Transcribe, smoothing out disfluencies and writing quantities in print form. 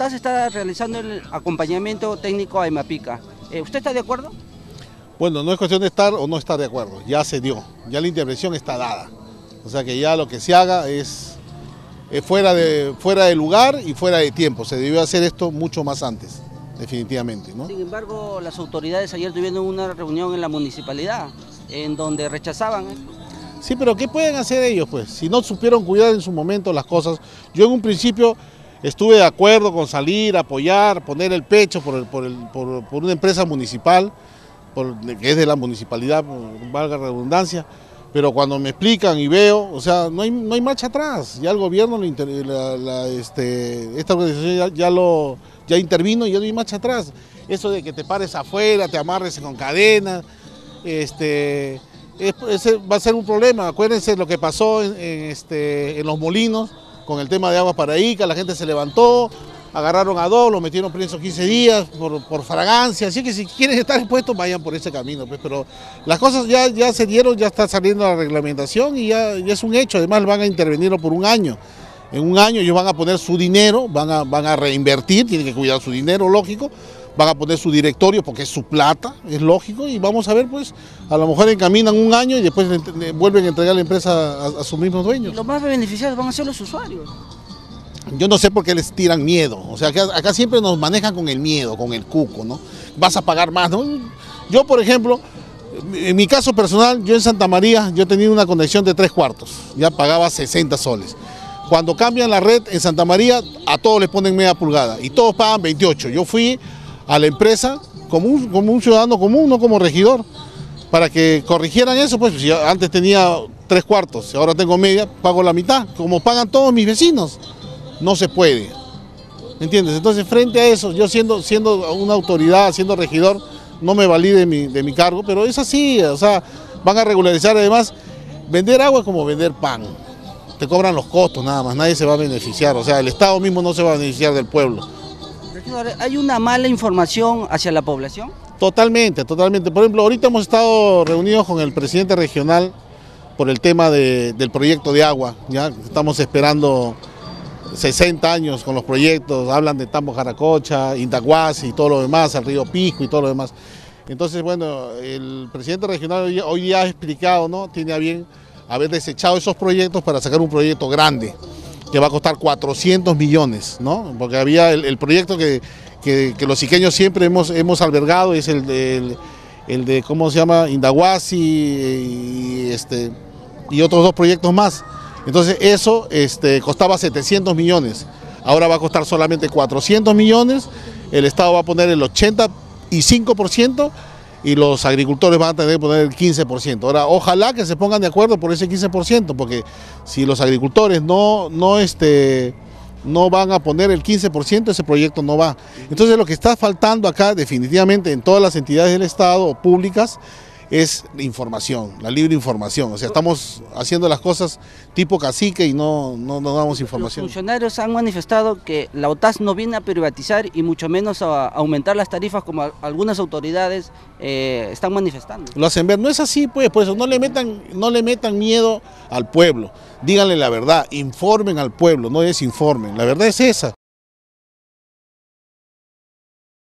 OTAS está realizando el acompañamiento técnico a Emapica. ¿Usted está de acuerdo? Bueno, no es cuestión de estar o no estar de acuerdo, ya se dio, ya la intervención está dada. O sea que ya lo que se haga es fuera de lugar y fuera de tiempo. Se debió hacer esto mucho más antes, definitivamente, ¿no? Sin embargo, las autoridades ayer tuvieron una reunión en la municipalidad en donde rechazaban esto. Sí, pero ¿qué pueden hacer ellos, pues? Si no supieron cuidar en su momento las cosas. Yo en un principio estuve de acuerdo con salir, apoyar, poner el pecho por una empresa municipal, que es de la municipalidad, valga la redundancia, pero cuando me explican y veo, o sea, no hay marcha atrás. Ya el gobierno, esta organización ya intervino y ya no hay marcha atrás. Eso de que te pares afuera, te amarres con cadenas, ese va a ser un problema. Acuérdense lo que pasó en Los Molinos con el tema de Aguas Paraíba. La gente se levantó, agarraron a dos, los metieron presos 15 días por fragancia. Así que si quieren estar expuestos, vayan por ese camino, pues. Pero las cosas ya se dieron, ya está saliendo la reglamentación y ya es un hecho. Además van a intervenirlo por un año. En un año ellos van a poner su dinero, van a reinvertir, tienen que cuidar su dinero, lógico. Van a poner su directorio porque es su plata, es lógico, y vamos a ver, pues, a lo mejor encaminan un año y después vuelven a entregar la empresa a sus mismos dueños. Y los más beneficiados van a ser los usuarios. Yo no sé por qué les tiran miedo, o sea, acá siempre nos manejan con el miedo, con el cuco, ¿no? Vas a pagar más, ¿no? Yo, por ejemplo, en mi caso personal, yo en Santa María, yo tenía una conexión de 3/4, ya pagaba 60 soles. Cuando cambian la red en Santa María, a todos les ponen media pulgada y todos pagan 28. Yo fui a la empresa como un ciudadano común, no como regidor, para que corrigieran eso, pues si yo antes tenía 3/4, ahora tengo media, pago la mitad, como pagan todos mis vecinos. No se puede, ¿me entiendes? Entonces frente a eso, yo siendo una autoridad, siendo regidor, no me valí de mi cargo, pero es así, o sea, van a regularizar. Además, vender agua es como vender pan, te cobran los costos nada más, nadie se va a beneficiar, o sea, el Estado mismo no se va a beneficiar del pueblo. ¿Hay una mala información hacia la población? Totalmente, totalmente. Por ejemplo, ahorita hemos estado reunidos con el presidente regional por el tema del proyecto de agua, ya estamos esperando 60 años con los proyectos, hablan de Tambo Jaracocha, Indahuasi y todo lo demás, el río Pisco y todo lo demás. Entonces, bueno, el presidente regional hoy día ha explicado, ¿no? Tiene a bien haber desechado esos proyectos para sacar un proyecto grande, que va a costar 400 millones, ¿no? Porque había el proyecto que los iqueños siempre hemos albergado, es el de ¿cómo se llama? Indahuasi y otros dos proyectos más. Entonces eso costaba 700 millones, ahora va a costar solamente 400 millones, el Estado va a poner el 85% y los agricultores van a tener que poner el 15%. Ahora, ojalá que se pongan de acuerdo por ese 15%, porque si los agricultores no van a poner el 15%, ese proyecto no va. Entonces lo que está faltando acá definitivamente en todas las entidades del Estado o públicas es información, la libre información. O sea, estamos haciendo las cosas tipo cacique y no damos información. Los funcionarios han manifestado que la OTAS no viene a privatizar y mucho menos a aumentar las tarifas como algunas autoridades están manifestando. Lo hacen ver, no es así, pues no le metan miedo al pueblo, díganle la verdad, informen al pueblo, no desinformen, la verdad es esa.